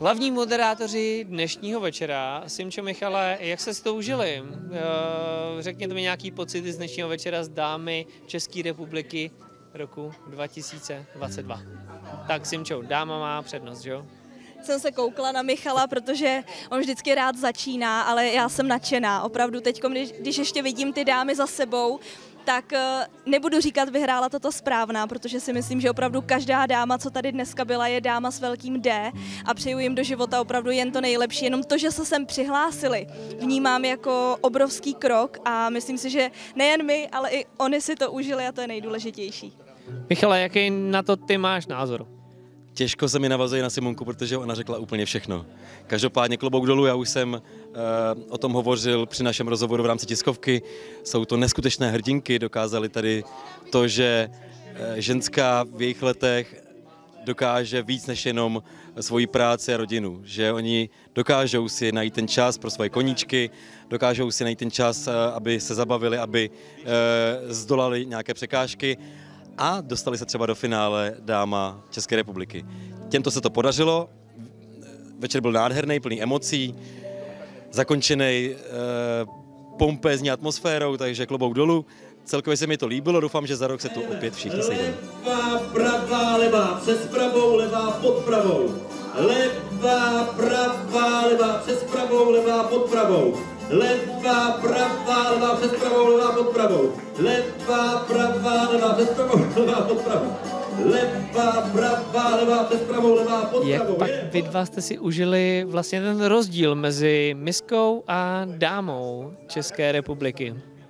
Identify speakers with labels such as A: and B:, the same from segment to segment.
A: Hlavní moderátoři dnešního večera, Simčo, Michale, jak se s to užili? Řekněte mi nějaký pocity z dnešního večera z dámy České republiky roku 2022. Tak Simčo, dáma má přednost, že jo?
B: Jsem se koukla na Michala, protože on vždycky rád začíná, ale já jsem nadšená. Opravdu teď, když ještě vidím ty dámy za sebou, tak nebudu říkat vyhrála toto správná, protože si myslím, že opravdu každá dáma, co tady dneska byla, je dáma s velkým D a přeju jim do života opravdu jen to nejlepší. Jenom to, že se sem přihlásili, vnímám jako obrovský krok a myslím si, že nejen my, ale i oni si to užili a to je nejdůležitější.
A: Michale, jaký na to ty máš názor?
C: Těžko se mi navazuje na Simonku, protože ona řekla úplně všechno. Každopádně klobouk dolů, já už jsem o tom hovořil při našem rozhovoru v rámci tiskovky. Jsou to neskutečné hrdinky, dokázali tady to, že ženská v jejich letech dokáže víc než jenom svoji práci a rodinu. Že oni dokážou si najít ten čas pro svoje koníčky, dokážou si najít ten čas, aby se zabavili, aby zdolali nějaké překážky a dostali se třeba do finále dáma České republiky. Těmto se to podařilo, večer byl nádherný, plný emocí, zakončený pompézní atmosférou, takže klobouk dolů. Celkově se mi to líbilo, doufám, že za rok se tu opět všichni sejdeme.
D: Levá, pravá, levá, přes pravou, levá, pod pravou. Levá, pravá, levá, přes pravou, levá, pod pravou. Levá, pravá, levá, přes pravou, levá, pod pravou. Levá, pravá, levá, přes pravou, levá, pod pravou. Levá, pravá, levá, přes pravou, levá, pod pravou.
A: Jak pak vy dva jste si užili vlastně ten rozdíl mezi miskou a dámou České republiky?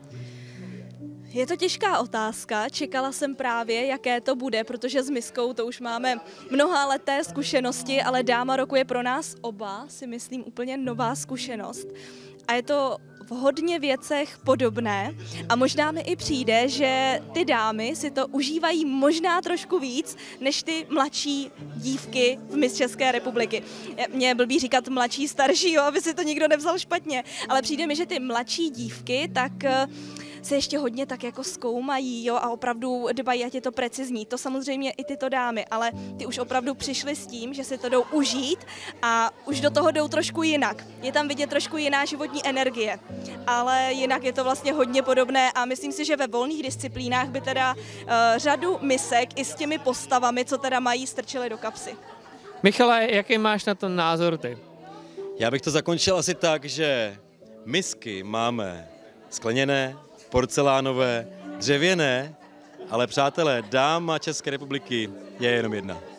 B: Je to těžká otázka, čekala jsem právě, jaké to bude, protože s miskou to už máme mnohaleté zkušenosti, ale dáma roku je pro nás oba, si myslím, úplně nová zkušenost. A je to v hodně věcech podobné a možná mi i přijde, že ty dámy si to užívají možná trošku víc, než ty mladší dívky v Miss České republiky. Mně je blbý říkat mladší, starší, jo, aby si to nikdo nevzal špatně, ale přijde mi, že ty mladší dívky tak se ještě hodně tak jako zkoumají, jo, a opravdu dbají, ať je to precizní. To samozřejmě i tyto dámy, ale ty už opravdu přišly s tím, že si to jdou užít a už do toho jdou trošku jinak. Je tam vidět trošku jiná životní energie, ale jinak je to vlastně hodně podobné a myslím si, že ve volných disciplínách by teda řadu misek i s těmi postavami, co teda mají, strčili do kapsy.
A: Michale, jaký máš na to názor ty?
C: Já bych to zakončil asi tak, že misky máme skleněné, porcelánové, dřevěné, ale přátelé, dáma České republiky je jenom jedna.